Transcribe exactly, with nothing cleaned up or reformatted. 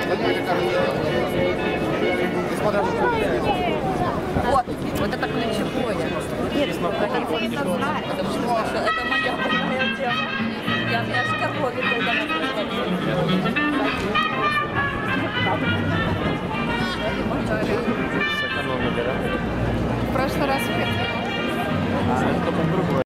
Вот, вот это ключевое. Нет, это не знает, потому что это моя больная тема. Я мясо корове, когда нас